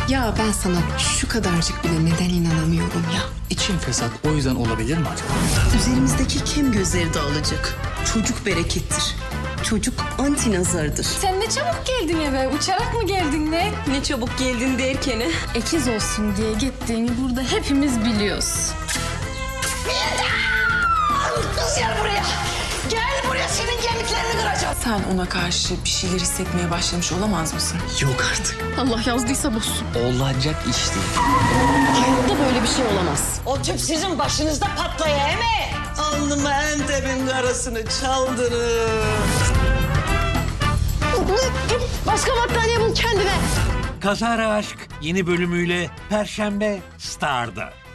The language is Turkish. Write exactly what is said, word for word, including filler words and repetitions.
Ya ben sana şu kadarcık bile neden inanamıyorum ya. İçin fesat o yüzden olabilir mi acaba? Üzerimizdeki kem gözleri dağılacak. Çocuk berekettir. Çocuk anti nazardır. Sen ne çabuk geldin eve. Uçarak mı geldin ne? Ne çabuk geldin derken. Ekiz olsun diye gittiğini burada hepimiz biliyoruz. Kız gel buraya. Gel buraya, senin kemiklerini kıracağım. Sen ona karşı bir şeyler hissetmeye başlamış olamaz mısın? Yok artık. Allah yazdıysa bozsun. Olacak iş değil. Hayatta böyle bir şey olamaz. O tüp sizin başınızda patlaya he mi? Alnıma Enteb'in karasını çaldınız. Başka battaniye bul kendine. Kazara Aşk yeni bölümüyle Perşembe Star'da.